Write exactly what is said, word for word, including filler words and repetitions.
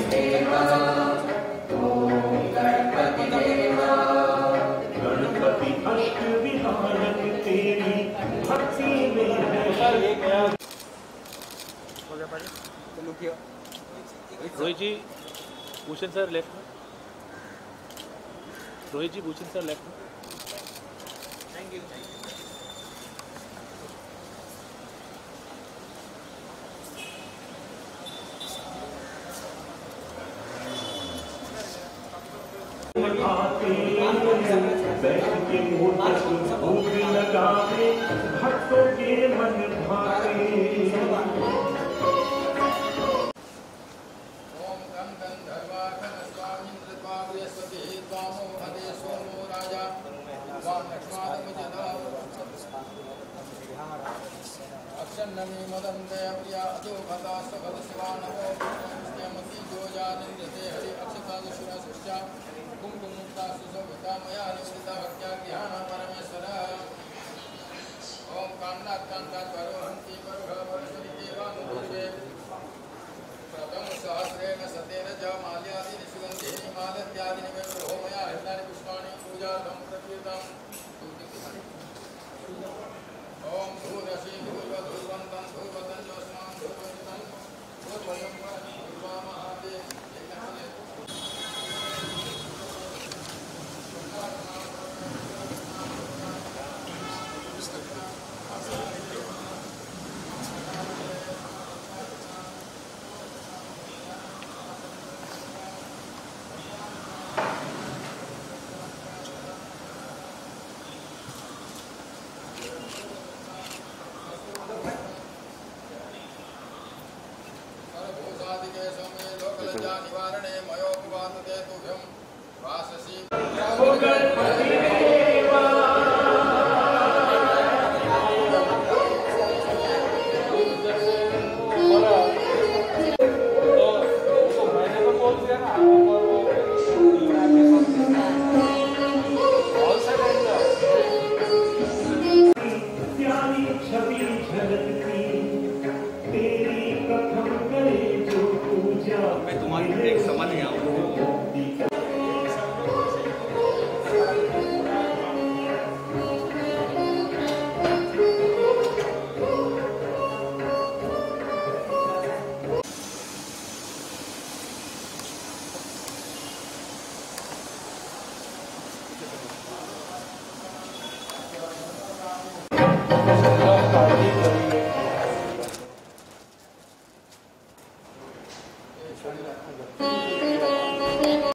Rohit ji, Bhushan sir left में। Rohit ji, Bhushan sir left में। Thank you. भक्तों के मन भाते अक्षन्नमी मदन्ते प्रिया अतो भता सभद शिवानवो नमति जोजानिन्द्रते हरि अक्षता दशुरा सुष्टा कुंकुमुक्ता सुशोभिता मया निवृत्ता भक्त्या ज्ञान परमेश्वर ओम कान्नात् कान्तात् परोहन्ति परुह परशुरि देवानुदेवे प्रथम सहस्रेण सतेन च माल्यादीनि सुगन्धीनि मालत्यादीनि मे प्रभो मया हितानि पुष्पाणि पूजार्थं प्रकृतं ओम भूरसी भूर्वधूर्वन्तं भूर्वतं जोष्मां भूर्वन्तं भूर्वयं भूर्वा महादेव निवारणे मयोपवादते तुभ्यं वाससी मैं तुम्हारी एक समझ गया हूँ। Thank you.